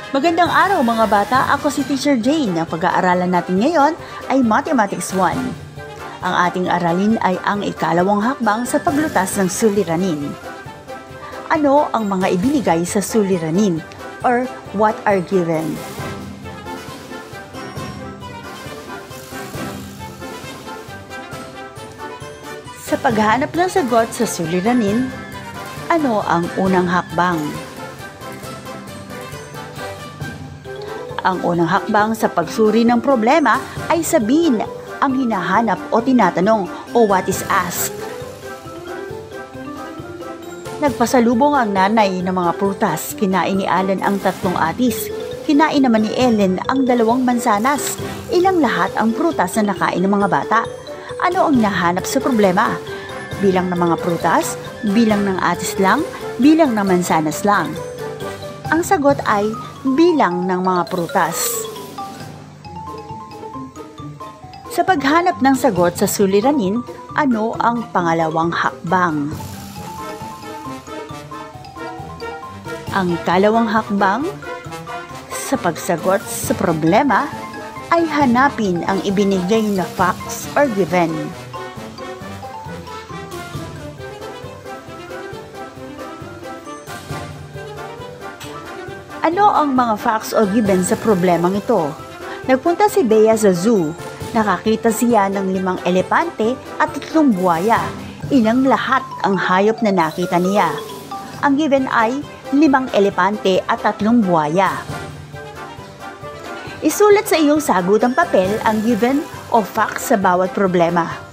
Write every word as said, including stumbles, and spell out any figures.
Magandang araw mga bata, ako si Teacher Jane. Ang pag-aaralan natin ngayon ay Mathematics one. Ang ating aralin ay ang ikalawang hakbang sa paglutas ng suliranin. Ano ang mga ibinigay sa suliranin or what are given? Sa paghanap ng sagot sa suliranin, ano ang unang hakbang? Ang unang hakbang sa pagsuri ng problema ay sabihin ang hinahanap o tinatanong o what is asked. Nagpasalubong ang nanay ng mga prutas. Kinain ni Alan ang tatlong atis. Kinain naman ni Ellen ang dalawang mansanas. Ilang lahat ang prutas na nakain ng mga bata. Ano ang nahanap sa problema? Bilang ng mga prutas, bilang ng atis lang, bilang ng mansanas lang. Ang sagot ay bilang ng mga prutas. Sa paghanap ng sagot sa suliranin, ano ang pangalawang hakbang? Ang ikalawang hakbang sa pagsagot sa problema ay hanapin ang ibinigay na facts or given. Ano ang mga facts o given sa problemang ito? Nagpunta si Bea sa zoo. Nakakita siya ng limang elepante at tatlong buwaya. Ilang lahat ang hayop na nakita niya. Ang given ay limang elepante at tatlong buwaya. Isulat sa iyong sagutang papel ang given o facts sa bawat problema.